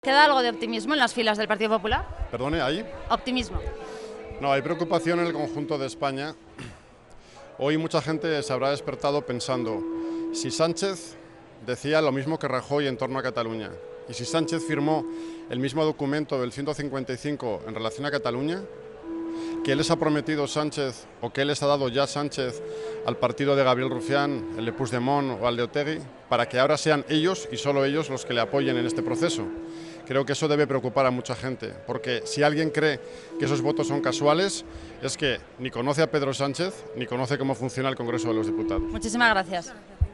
¿Queda algo de optimismo en las filas del Partido Popular? Perdone, ¿ahí? Optimismo. No, hay preocupación en el conjunto de España. Hoy mucha gente se habrá despertado pensando, si Sánchez decía lo mismo que Rajoy en torno a Cataluña, y si Sánchez firmó el mismo documento del 155 en relación a Cataluña, ¿qué les ha prometido Sánchez o qué les ha dado ya Sánchez al partido de Gabriel Rufián, el de Puigdemont o al de Otegi, para que ahora sean ellos y solo ellos los que le apoyen en este proceso? Creo que eso debe preocupar a mucha gente, porque si alguien cree que esos votos son casuales, es que ni conoce a Pedro Sánchez ni conoce cómo funciona el Congreso de los Diputados. Muchísimas gracias.